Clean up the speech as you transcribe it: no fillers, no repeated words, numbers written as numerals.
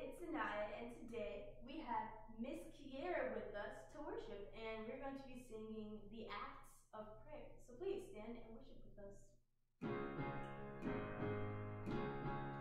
it's Anaiah, and today we have Miss Kiara with us to worship, and we're going to be singing the acts of prayer. So please stand and worship with us.